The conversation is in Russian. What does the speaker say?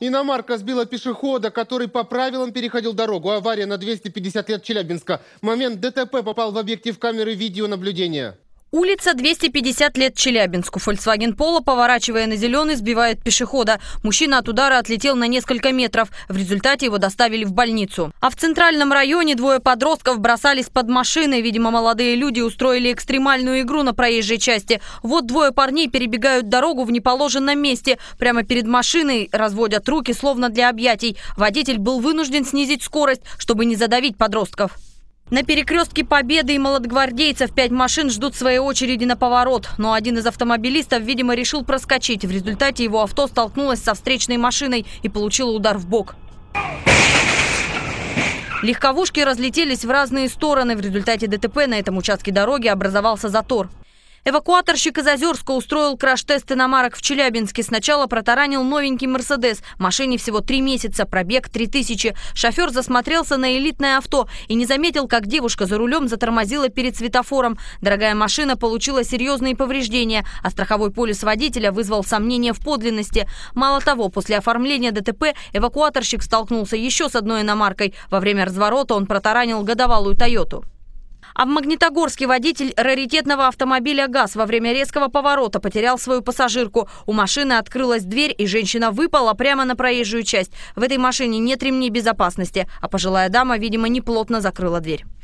Иномарка сбила пешехода, который по правилам переходил дорогу. Авария на 250 лет Челябинска. Момент ДТП попал в объектив камеры видеонаблюдения. Улица 250 лет Челябинску. Volkswagen Polo, поворачивая на зеленый, сбивает пешехода. Мужчина от удара отлетел на несколько метров. В результате его доставили в больницу. А в центральном районе двое подростков бросались под машины. Видимо, молодые люди устроили экстремальную игру на проезжей части. Вот двое парней перебегают дорогу в неположенном месте. Прямо перед машиной разводят руки, словно для объятий. Водитель был вынужден снизить скорость, чтобы не задавить подростков. На перекрестке Победы и молодогвардейцев 5 машин ждут своей очереди на поворот. Но один из автомобилистов, видимо, решил проскочить. В результате его авто столкнулось со встречной машиной и получило удар в бок. Легковушки разлетелись в разные стороны. В результате ДТП на этом участке дороги образовался затор. Эвакуаторщик из Озерска устроил краш-тест иномарок в Челябинске. Сначала протаранил новенький «Мерседес». Машине всего 3 месяца, пробег 3000. Шофер засмотрелся на элитное авто и не заметил, как девушка за рулем затормозила перед светофором. Дорогая машина получила серьезные повреждения, а страховой полис водителя вызвал сомнения в подлинности. Мало того, после оформления ДТП эвакуаторщик столкнулся еще с одной иномаркой. Во время разворота он протаранил годовалую «Тойоту». А в Магнитогорске водитель раритетного автомобиля ГАЗ во время резкого поворота потерял свою пассажирку. У машины открылась дверь, и женщина выпала прямо на проезжую часть. В этой машине нет ремней безопасности, а пожилая дама, видимо, неплотно закрыла дверь.